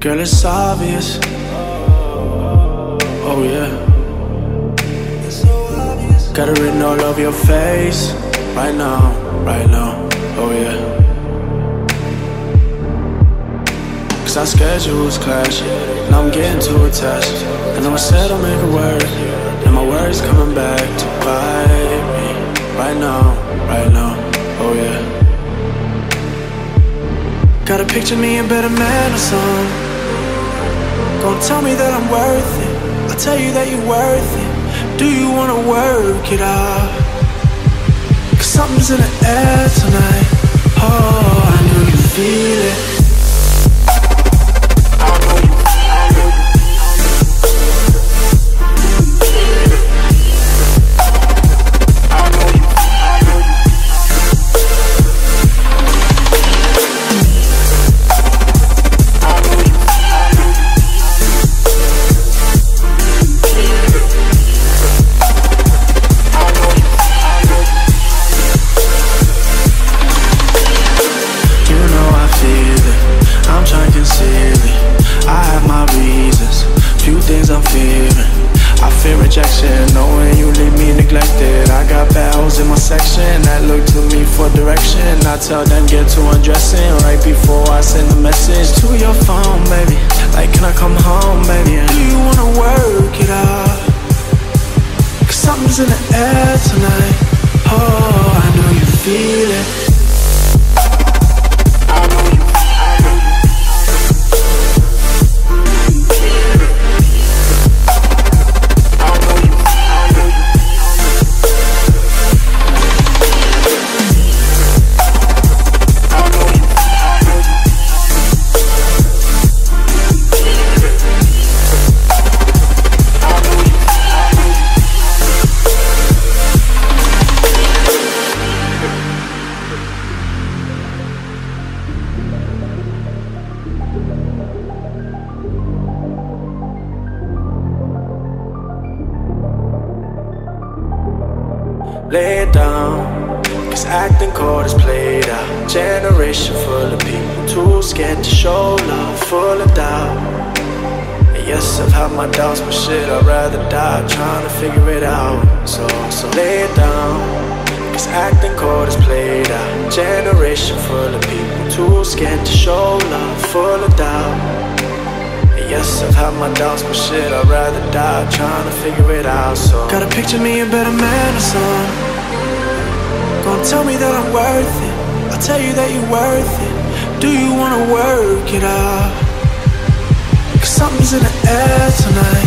Girl, it's obvious. Oh yeah. Got it written all over your face. Right now, right now. Oh yeah. Cause our schedules clash. Now I'm getting too attached. I know I said I'll make it work, and my words coming back to bite me. Right now, right now. Oh yeah. Gotta picture me a better man or something. Gonna tell me that I'm worth it. I'll tell you that you're worth it. Do you wanna work it out? Cause something's in the air tonight. Oh, I know you feel it. Knowing you leave me neglected. I got bells in my section that look to me for direction. I tell them get to undressing right before I send a message to your phone, baby. Like, can I come home, baby? Do you wanna work it out? Cause something's in the air tonight. Oh, I know you feel it. Lay it down, cause acting cold is played out. Generation full of people too scared to show love, full of doubt. And yes, I've had my doubts, but shit, I'd rather die trying to figure it out. So lay it down, cause acting cold is played out. Generation full of people too scared to show love, full of doubt. And yes, I've had my doubts, but shit, I'd rather die trying to figure it out. So gotta picture me a better man or something. Gonna tell me that I'm worth it. I'll tell you that you're worth it. Do you wanna work it out? Cause something's in the air tonight.